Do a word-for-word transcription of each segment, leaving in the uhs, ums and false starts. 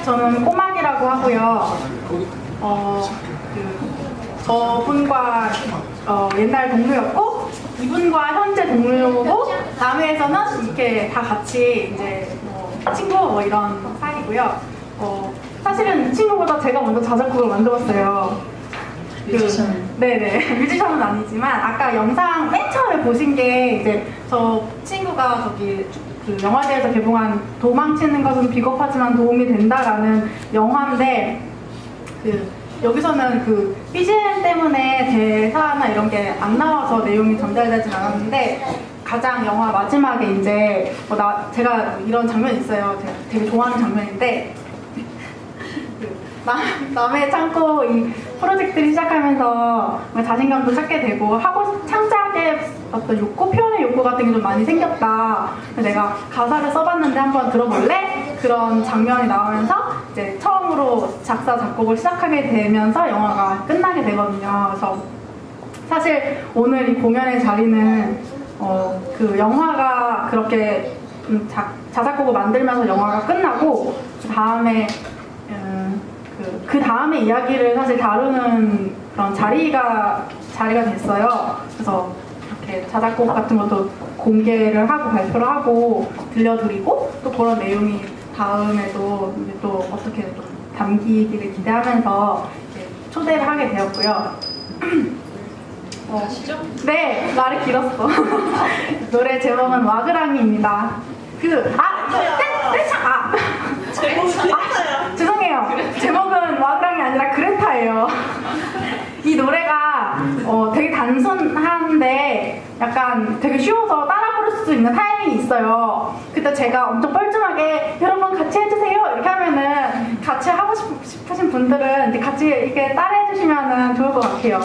저는 꼬막이라고 하고요. 어, 그, 저분과 어, 옛날 동료였고, 이분과 현재 동료고, 다음에서는 이렇게 다 같이 이제 뭐 친구 뭐 이런 사이고요. 어, 사실은 이 친구보다 제가 먼저 자작곡을 만들었어요. 뮤지션. 그, 네네. 뮤지션은 아니지만, 아까 영상 맨 처음에 보신 게 이제 저 친구가 저기 그 영화제에서 개봉한 도망치는 것은 비겁하지만 도움이 된다라는 영화인데, 그 여기서는 그 비지엠 때문에 대사나 이런 게 안 나와서 내용이 전달되진 않았는데, 가장 영화 마지막에 이제 뭐 나, 제가 이런 장면이 있어요. 제가 되게 좋아하는 장면인데, 남, 남의 창고 이 프로젝트를 시작하면서 자신감도 찾게 되고 하고 창작의 어떤 욕구, 표현의 욕구 같은 게 좀 많이 생겼다. 내가 가사를 써봤는데 한번 들어볼래? 그런 장면이 나오면서 이제 처음으로 작사, 작곡을 시작하게 되면서 영화가 끝나게 되거든요. 그래서 사실 오늘 이 공연의 자리는 어, 그 영화가 그렇게 음, 자, 자작곡을 만들면서 영화가 끝나고 그 다음에 음, 그, 그 다음에 이야기를 사실 다루는 그런 자리가 자리가 됐어요. 그래서 이렇게 자작곡 같은 것도 공개를 하고 발표를 하고 들려드리고 또 그런 내용이 다음에도 이제 또 어떻게 좀 담기기를 기대하면서 이제 초대를 하게 되었고요. 어, 아시죠? 네, 말이 길었어. 노래 제목은 와그랑이입니다. 그, 아! 떼, 떼차! 아! 아, 죄송해요. 제목은 와그랑이 아니라 그레타예요. 이 노래가 어, 되게 단순한데 약간 되게 쉬워서 따라 부를 수 있는 타이밍이 있어요. 그때 제가 엄청 뻘쭘하게 여러분 같이 해주세요 이렇게 하면은 같이 하고 싶으신 분들은 이제 같이 이렇게 따라 해주시면은 좋을 것 같아요.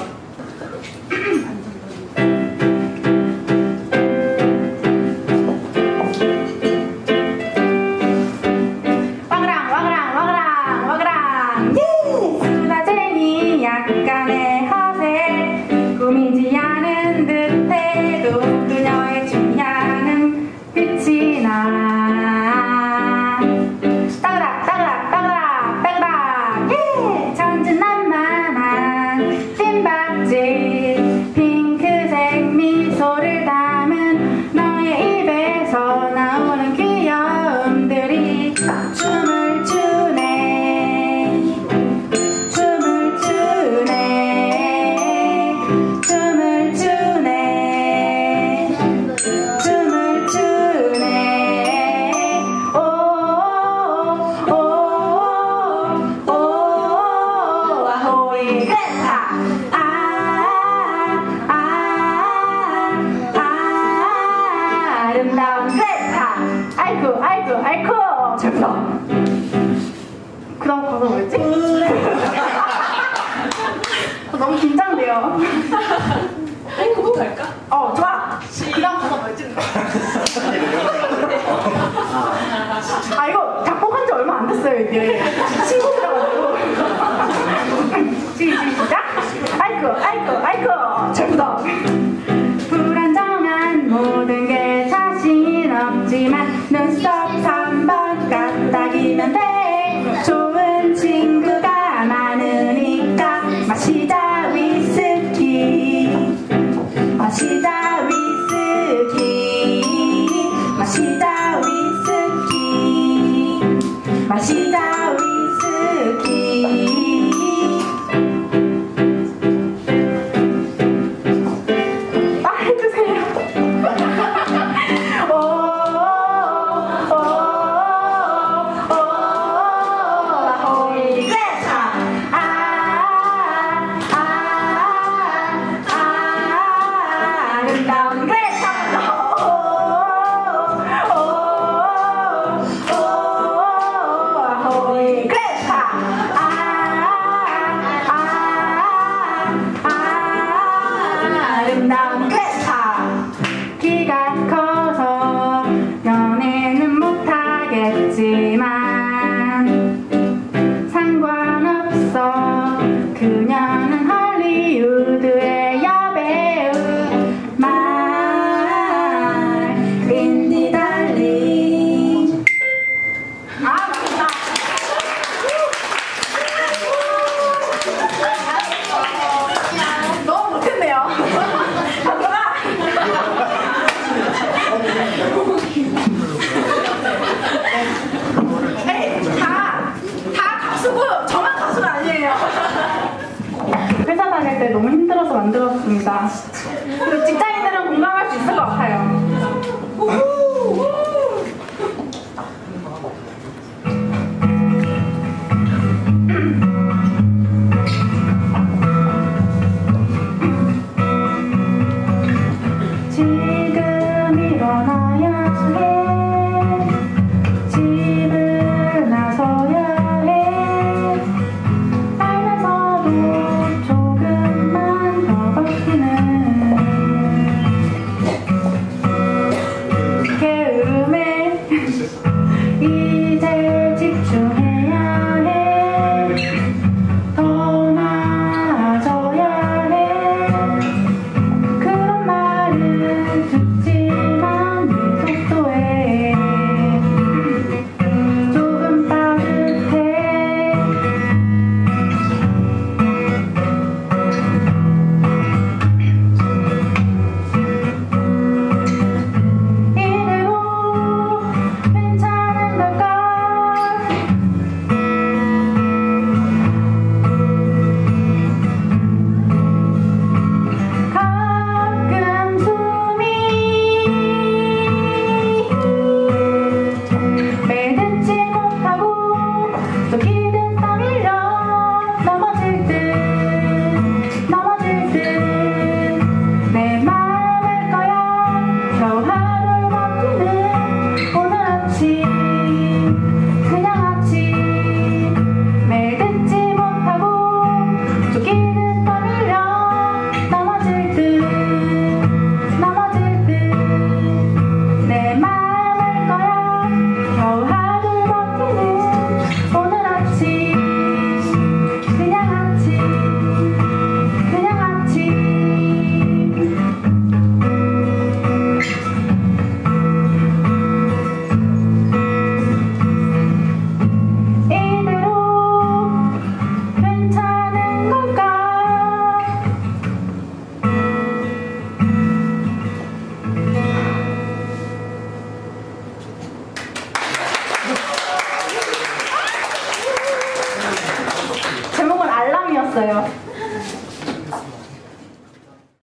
약간의 허세 꾸미지 않은 듯해도 그녀의 춤향은 빛이 나 따그락 따그락 따그락 따그락 예! 천진난만한 찐박질 핑크색 미소를 담은 너의 입에서 나오는 귀여움들이 춤을 추네 춤을 추네 춤을 추네 춤을 추네 오오오오 아호이 그레타 아아아 아름다운 그레타 아이쿠 아이쿠 아이쿠 잘부다 그 다음 가사 뭐였지? 너무 긴장돼요. 아이쿠부터 할까? 어, 좋아! 그 다음 가사 뭐였지? 아, 이거 작곡한 지 얼마 안 됐어요, 이게. 친구들하고. 시작! 아이쿠, 아이쿠, 아이쿠! 잘부다 불안정한 모든 게 자신 없지만 눈썹 한 번 까딱이면 돼 좋은 친구가 많으니까 마시자 위스키 마시자 위스키 마시자 위스키 마시자